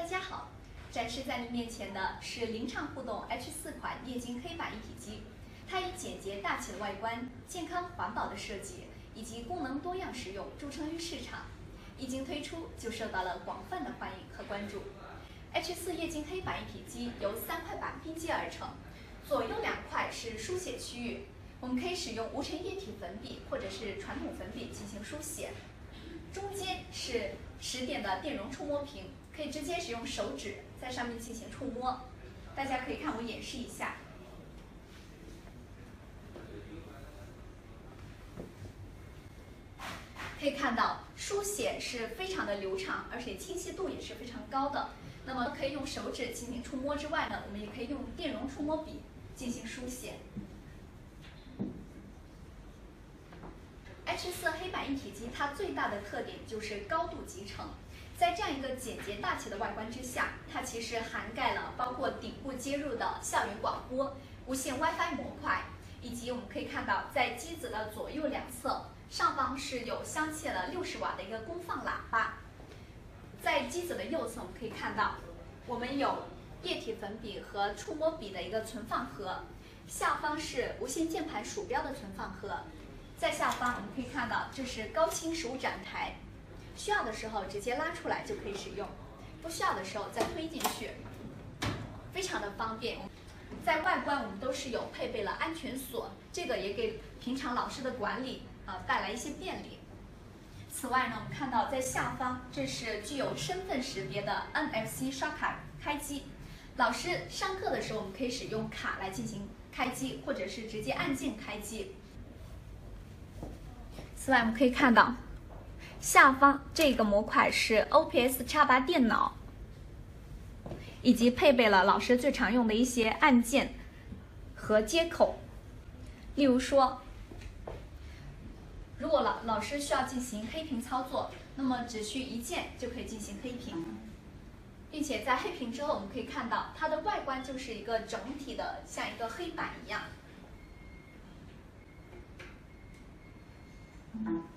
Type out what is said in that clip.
家好，展示在您面前的是零畅互动 H4 款液晶黑板一体机。它以简洁大气的外观、健康环保的设计以及功能多样实用著称于市场。一经推出就受到了广泛的欢迎和关注。H4 液晶黑板一体机由3块板拼接而成，左右2块是书写区域，我们可以使用无尘液体粉笔或者是传统粉笔进行书写。中间是10点的电容触摸屏，可以直接使用手指在上面进行触摸。大家可以看我演示一下。可以看到书写是非常的流畅，而且清晰度也是非常高的。那么可以用手指进行触摸之外呢，我们也可以用电容触摸笔进行书写。H4 黑板一体机它最大的特点就是高度集成，在这样一个简洁大气的外观之下，它其实涵盖了包括顶部接入的校园广播、无线 WiFi 模块，以及我们可以看到在机子的左右2侧，上方是有镶嵌了60瓦的一个功放喇叭。在机子的右侧，我们可以看到我们有液体粉笔和触摸笔的一个存放盒，下方是无线键盘鼠标的存放盒。在下方我们可以看到，这是高清实物展台，需要的时候直接拉出来就可以使用，不需要的时候再推进去，非常的方便。在外观我们都是有配备了安全锁，这个也给平常老师的管理带来一些便利。此外呢，我们看到在下方，这是具有身份识别的 NFC 刷卡开机。老师上课的时候，我们可以使用卡来进行开机，或者是直接按键开机。此外，我们可以看到下方这个模块是 OPS 插拔电脑，以及配备了老师最常用的一些按键和接口。例如说，如果老师需要进行黑屏操作，那么只需一键就可以进行黑屏，并且在黑屏之后，我们可以看到它的外观就是一个整体的像一个黑板一样。